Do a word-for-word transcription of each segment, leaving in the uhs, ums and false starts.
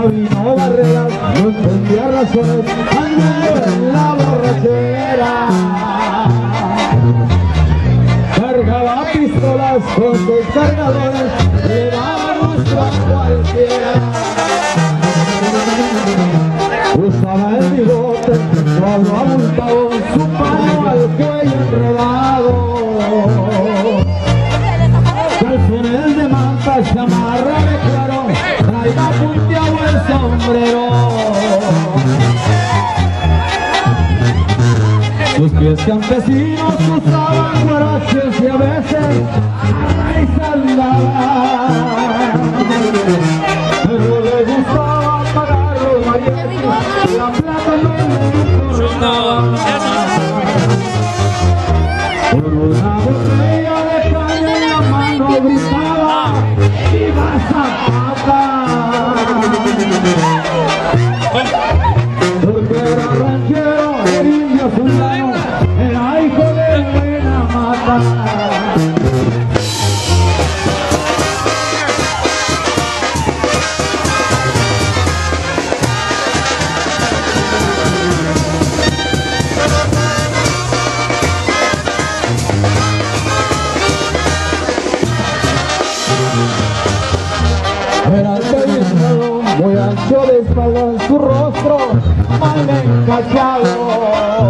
Gabino Barreras no entendía razones, andando en la borrachera. Cargaba pistolas con sus cargadores, le daba rostro a cualquiera. Usaba el bigote, todo abultado, su mano al cuello enredado. Calzones de manta, chamarra de claro, traía punteado el sombrero. Sus pies campesinos usaban guaraches y a veces a andaba. Pero le gustaba pagar los mariachis, la plata no le importaba. Por una botella de caña en la mano gritaba ¡Viva Zapata! Porque era ranchero, el indio fulano, era hijo de buena mata. Era alto, muy ancho de espalda, en su rostro mal encachado.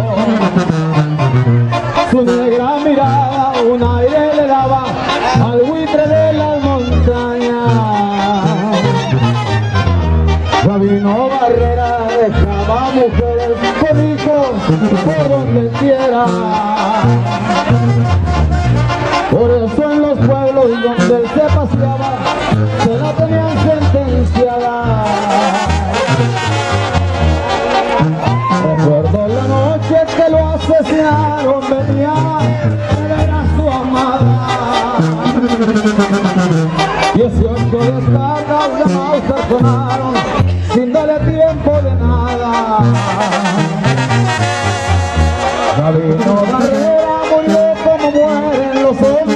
Su negra mirada un aire le daba al buitre de las montañas. Gabino Barrera dejaba mujeres por hijos por donde quiera. Por eso en los pueblos donde él se paseaba se la tenían sentenciada. Recuerdo la noche que lo asesinaron, venía a ver a su amada. Dieciocho descargas de Mauser sonaron sin darle tiempo de nada. Gabino Barrera murió como mueren los hombres